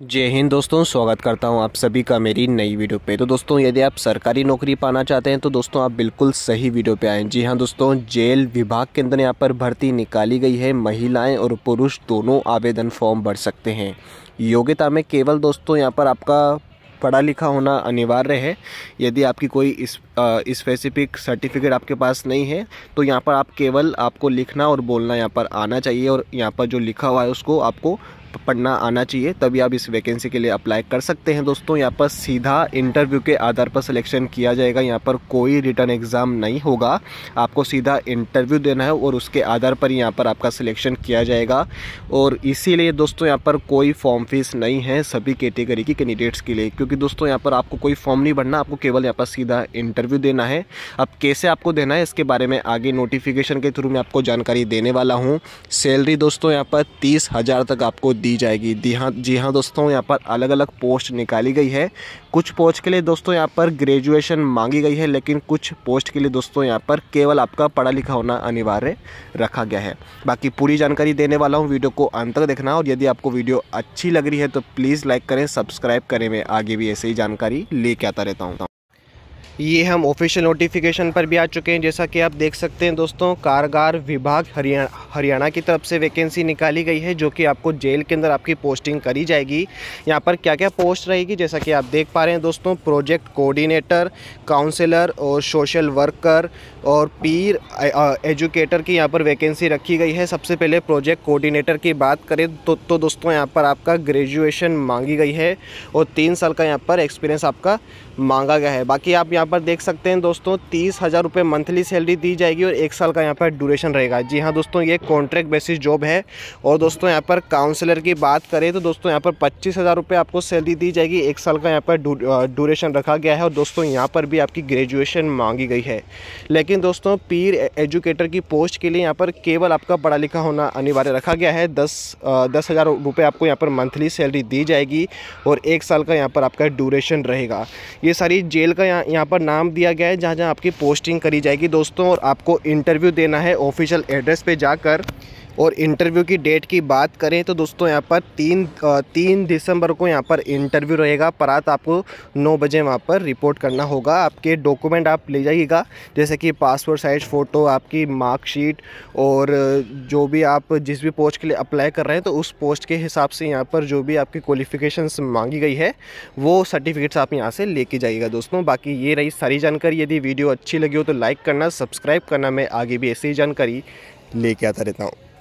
जय हिंद दोस्तों, स्वागत करता हूं आप सभी का मेरी नई वीडियो पे। तो दोस्तों, यदि आप सरकारी नौकरी पाना चाहते हैं तो दोस्तों आप बिल्कुल सही वीडियो पे आए। जी हां दोस्तों, जेल विभाग के अंदर यहां पर भर्ती निकाली गई है। महिलाएं और पुरुष दोनों आवेदन फॉर्म भर सकते हैं। योग्यता में केवल दोस्तों यहां पर आपका पढ़ा लिखा होना अनिवार्य है। यदि आपकी कोई स्पेसिफिक सर्टिफिकेट आपके पास नहीं है तो यहाँ पर केवल आपको लिखना और बोलना यहाँ पर आना चाहिए, और यहाँ पर जो लिखा हुआ है उसको आपको पढ़ना आना चाहिए, तभी आप इस वैकेंसी के लिए अप्लाई कर सकते हैं। दोस्तों यहाँ पर सीधा इंटरव्यू के आधार पर सिलेक्शन किया जाएगा। यहाँ पर कोई रिटर्न एग्ज़ाम नहीं होगा, आपको सीधा इंटरव्यू देना है और उसके आधार पर यहाँ पर आपका सिलेक्शन किया जाएगा। और इसीलिए दोस्तों यहाँ पर कोई फॉर्म फीस नहीं है सभी कैटेगरी की कैंडिडेट्स के लिए, क्योंकि दोस्तों यहाँ पर आपको कोई फॉर्म नहीं भरना, आपको केवल यहाँ पर सीधा इंटरव्यू देना है। अब कैसे आपको देना है इसके बारे में आगे नोटिफिकेशन के थ्रू मैं आपको जानकारी देने वाला हूँ। सैलरी दोस्तों यहाँ पर 30,000 तक आपको दी जाएगी। जी हाँ दोस्तों, यहाँ पर अलग अलग पोस्ट निकाली गई है। कुछ पोस्ट के लिए दोस्तों यहाँ पर ग्रेजुएशन मांगी गई है, लेकिन कुछ पोस्ट के लिए दोस्तों यहाँ पर केवल आपका पढ़ा लिखा होना अनिवार्य रखा गया है। बाकी पूरी जानकारी देने वाला हूँ, वीडियो को अंत तक देखना। और यदि आपको वीडियो अच्छी लग रही है तो प्लीज़ लाइक करें, सब्सक्राइब करें। मैं आगे भी ऐसे ही जानकारी लेके आता रहता हूँ। ये हम ऑफिशियल नोटिफिकेशन पर भी आ चुके हैं। जैसा कि आप देख सकते हैं दोस्तों, कारागार विभाग हरियाणा की तरफ से वैकेंसी निकाली गई है, जो कि आपको जेल के अंदर आपकी पोस्टिंग करी जाएगी। यहाँ पर क्या क्या पोस्ट रहेगी जैसा कि आप देख पा रहे हैं दोस्तों, प्रोजेक्ट कोऑर्डिनेटर, काउंसलर और सोशल वर्कर और पीर एजुकेटर की यहाँ पर वैकेंसी रखी गई है। सबसे पहले प्रोजेक्ट कोऑर्डिनेटर की बात करें तो दोस्तों यहाँ पर आपका ग्रेजुएशन मांगी गई है और 3 साल का यहाँ पर एक्सपीरियंस आपका मांगा गया है। बाकी आप यहाँ पर देख सकते हैं दोस्तों, 30,000 रुपये मंथली सैलरी दी जाएगी और 1 साल का यहाँ पर ड्यूरेशन रहेगा। जी हाँ दोस्तों, ये कॉन्ट्रैक्ट बेसिस जॉब है। और दोस्तों यहाँ पर काउंसलर की बात करें तो दोस्तों यहाँ पर 25,000 रुपये आपको सैलरी दी जाएगी। 1 साल का यहाँ पर ड्यूरेशन रखा गया है और दोस्तों यहाँ पर भी आपकी ग्रेजुएशन मांगी गई है। लेकिन दोस्तों पीर एजुकेटर की पोस्ट के लिए यहाँ पर केवल आपका पढ़ा लिखा होना अनिवार्य रखा गया है। 10,000 रुपये आपको यहाँ पर मंथली सैलरी दी जाएगी और 1 साल का यहाँ पर आपका ड्यूरेशन रहेगा। ये सारी जेल का यहाँ पर नाम दिया गया है जहाँ जहाँ आपकी पोस्टिंग करी जाएगी दोस्तों। और आपको इंटरव्यू देना है ऑफिशियल एड्रेस पे जाकर। और इंटरव्यू की डेट की बात करें तो दोस्तों यहाँ पर 3 दिसंबर को यहाँ पर इंटरव्यू रहेगा। रात आपको 9 बजे वहाँ पर रिपोर्ट करना होगा। आपके डॉक्यूमेंट आप ले जाइएगा, जैसे कि पासपोर्ट साइज फ़ोटो, आपकी मार्कशीट और जो भी आप जिस भी पोस्ट के लिए अप्लाई कर रहे हैं तो उस पोस्ट के हिसाब से यहाँ पर जो भी आपकी क्वालिफ़िकेशंस मांगी गई है वो सर्टिफिकेट्स आप यहाँ से लेके जाइएगा दोस्तों। बाकी ये रही सारी जानकारी। यदि वीडियो अच्छी लगी हो तो लाइक करना, सब्सक्राइब करना। मैं आगे भी ऐसी ही जानकारी लेके आता रहता हूँ।